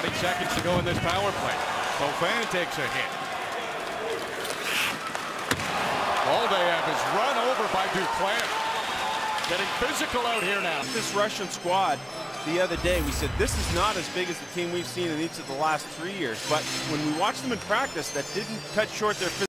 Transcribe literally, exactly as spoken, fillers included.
twenty seconds to go in this power play. Fan takes a hit. Moldayev is run over by Duclair. Getting physical out here now. This Russian squad the other day, we said this is not as big as the team we've seen in each of the last three years. But when we watched them in practice, that didn't cut short their physical.